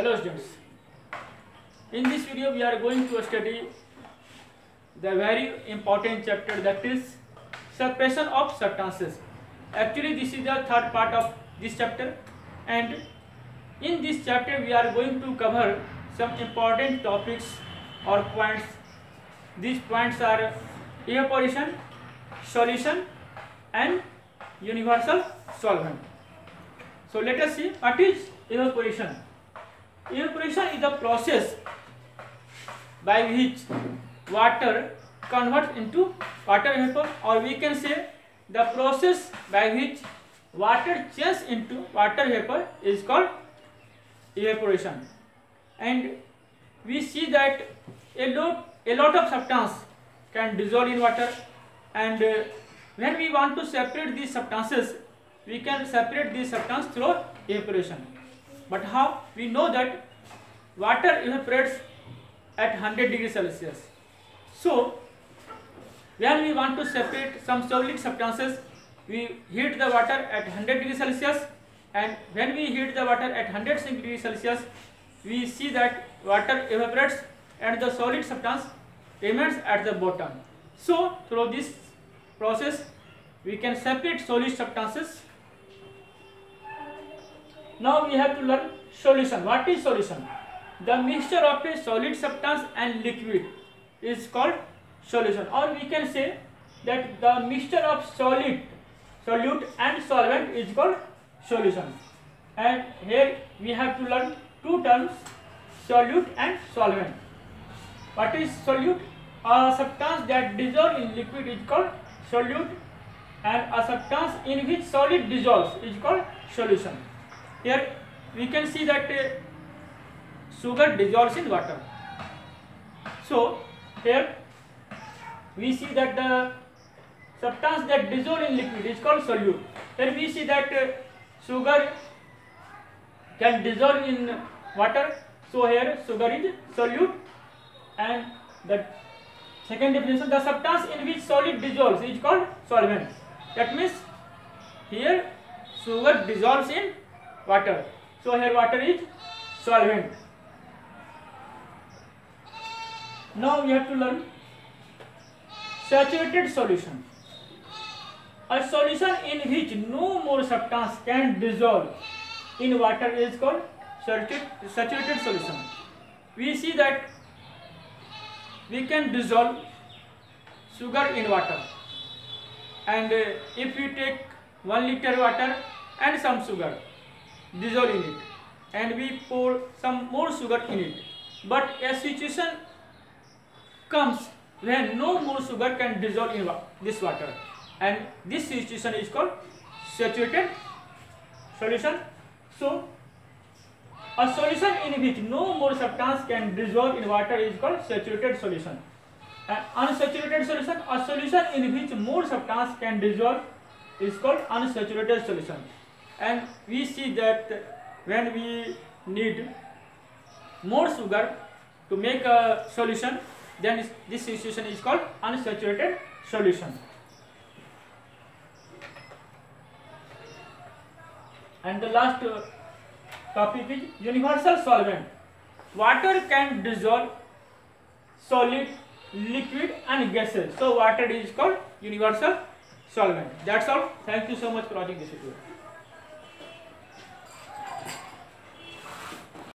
Hello students, in this video we are going to study the very important chapter, that is separation of substances. Actually this is the third part of this chapter, and in this chapter we are going to cover some important topics or points. These points are evaporation, solution and universal solvent. So let us see what is evaporation. Evaporation is the process by which water converts into water vapor, or we can say the process by which water changes into water vapor is called evaporation. And we see that a lot of substance can dissolve in water, and when we want to separate these substances, we can separate these substances through evaporation. But how? We know that water evaporates at 100 degrees Celsius. So when we want to separate some solid substances, we heat the water at 100 degrees Celsius, and when we heat the water at 100 degrees Celsius, we see that water evaporates and the solid substance remains at the bottom. So through this process we can separate solid substances. Now we have to learn solution. What is solution? The mixture of a solid substance and liquid is called solution, or we can say that the mixture of solute and solvent is called solution. And here we have to learn two terms, solute and solvent. What is solute? A substance that dissolves in liquid is called solute, and a substance in which solid dissolves is called solution. Here we can see that sugar dissolves in water. So here we see that the substance that dissolves in liquid is called solute. Here we see that sugar can dissolve in water. So here sugar is solute, and the second definition, the substance in which solid dissolves is called solvent. That means here sugar dissolves in water. So here water is solvent. Now we have to learn saturated solution. A solution in which no more substance can dissolve in water is called saturated solution. We see that we can dissolve sugar in water, and if we take 1 liter water and some sugar, dissolve in it, and we pour some more sugar in it, but a situation comes when no more sugar can dissolve in this water, and this situation is called saturated solution. So a solution in which no more substance can dissolve in water is called saturated solution. And unsaturated solution, a solution in which more substance can dissolve is called unsaturated solution. And we see that when we need more sugar to make a solution, then this situation is called unsaturated solution. And the last topic is universal solvent. Water can dissolve solid, liquid and gases. So water is called universal solvent. That's all. Thank you so much for watching this video.